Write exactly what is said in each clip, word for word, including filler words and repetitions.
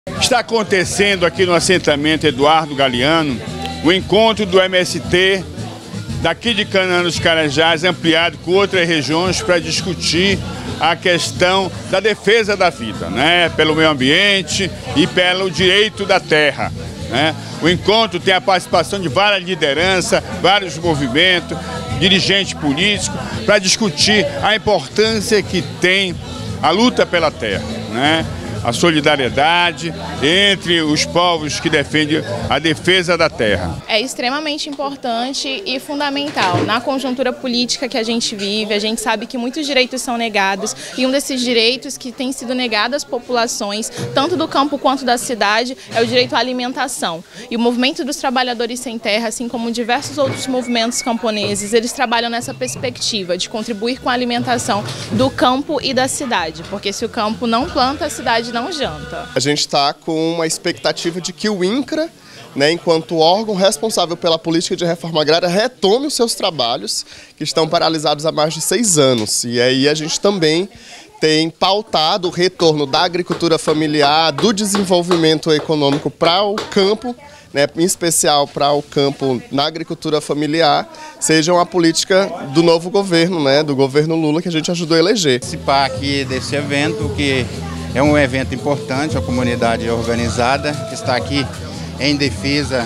Está acontecendo aqui no assentamento Eduardo Galeano o encontro do M S T daqui de Canaã dos Carajás, ampliado com outras regiões para discutir a questão da defesa da vida, né? Pelo meio ambiente e pelo direito da terra, né? O encontro tem a participação de várias lideranças, vários movimentos, dirigentes políticos, para discutir a importância que tem a luta pela terra, né? A solidariedade entre os povos que defendem a defesa da terra. É extremamente importante e fundamental. Na conjuntura política que a gente vive, a gente sabe que muitos direitos são negados e um desses direitos que tem sido negado às populações, tanto do campo quanto da cidade, é o direito à alimentação. E o movimento dos trabalhadores sem terra, assim como diversos outros movimentos camponeses, eles trabalham nessa perspectiva de contribuir com a alimentação do campo e da cidade, porque se o campo não planta, a cidade não janta. A gente está com uma expectativa de que o INCRA, né, enquanto órgão responsável pela política de reforma agrária, retome os seus trabalhos, que estão paralisados há mais de seis anos. E aí a gente também tem pautado o retorno da agricultura familiar, do desenvolvimento econômico para o campo, né, em especial para o campo na agricultura familiar, seja uma política do novo governo, né, do governo Lula, que a gente ajudou a eleger. Participar aqui desse evento, que é um evento importante, a comunidade organizada que está aqui em defesa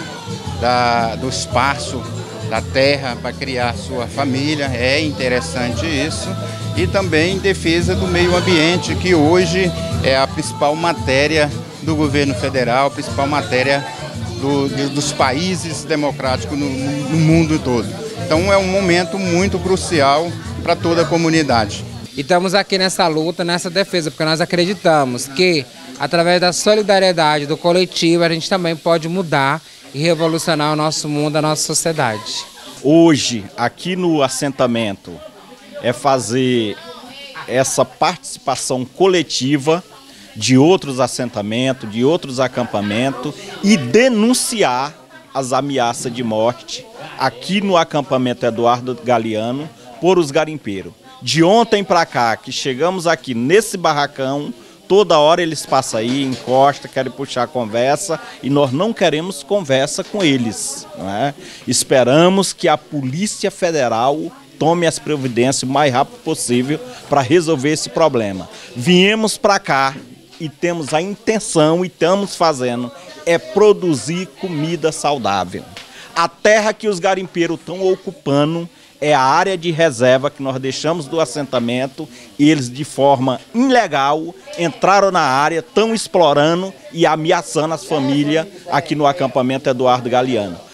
da, do espaço, da terra para criar sua família, é interessante isso. E também em defesa do meio ambiente, que hoje é a principal matéria do governo federal, a principal matéria do, de, dos países democráticos no, no mundo todo. Então é um momento muito crucial para toda a comunidade. E estamos aqui nessa luta, nessa defesa, porque nós acreditamos que, através da solidariedade do coletivo, a gente também pode mudar e revolucionar o nosso mundo, a nossa sociedade. Hoje, aqui no assentamento, é fazer essa participação coletiva de outros assentamentos, de outros acampamentos e denunciar as ameaças de morte aqui no acampamento Eduardo Galeano por os garimpeiros. De ontem para cá, que chegamos aqui nesse barracão, toda hora eles passam aí, encostam, querem puxar a conversa e nós não queremos conversa com eles, não é? Esperamos que a Polícia Federal tome as providências o mais rápido possível para resolver esse problema. Viemos para cá e temos a intenção, e estamos fazendo, é produzir comida saudável. A terra que os garimpeiros estão ocupando é a área de reserva que nós deixamos do assentamento e eles, de forma ilegal, entraram na área, estão explorando e ameaçando as famílias aqui no acampamento Eduardo Galeano.